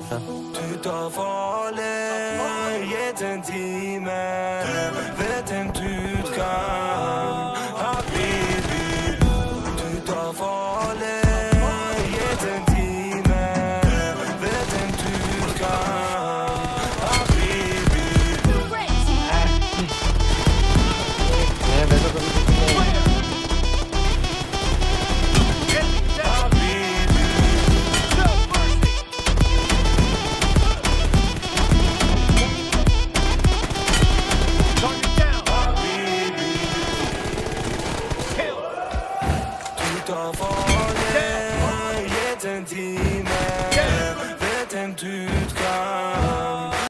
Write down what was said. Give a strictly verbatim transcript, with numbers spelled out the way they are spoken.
Tytt av farlig, gitt en time. Vet en tut kan habibi. Tytt av farlig, gitt en time.